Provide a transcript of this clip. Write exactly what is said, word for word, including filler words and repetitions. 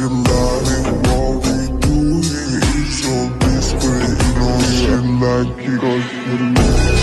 you lying. What we do here is so discreet. You know you ain't like it, 'cause you